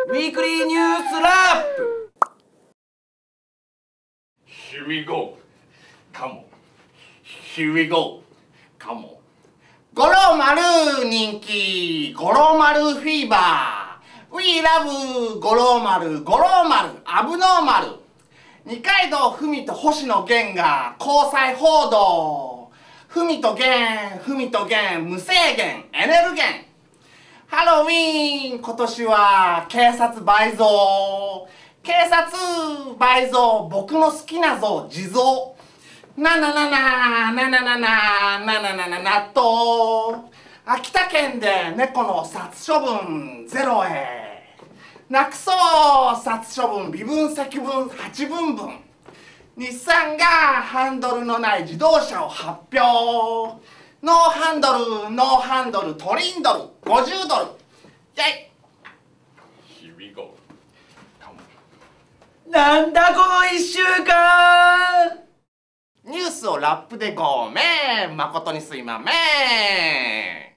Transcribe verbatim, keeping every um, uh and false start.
ウィークリーニュースラップ。 Here we go. Come on. Here we go. Come on. 五郎丸人気五郎丸フィーバー We love 五郎丸五郎丸アブノーマル。二階堂ふみと星野源が交際報道。ふみと源ふみと源無制限エネル源。ハロウィーン今年は警察倍増。警察倍増僕の好きな像地蔵。なななななななななななな納豆。秋田県で猫の殺処分ゼロへ。なくそう殺処分微分積分八分分。日産がハンドルのない自動車を発表。ノーハンドルノーハンドルトリンドルごじゅうドル。イェイ。 Here we go. Come on. なんだこのいっしゅうかん。 ニュースをラップでごめん誠にすいまめん。